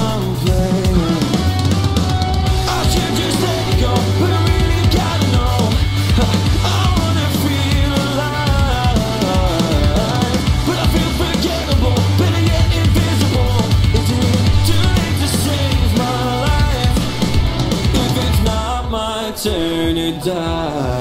I'm playing. I should just let it go, but I really gotta know. I wanna feel alive, but I feel forgettable, better yet invisible. Is it too late to save my life? If it's not my turn to die.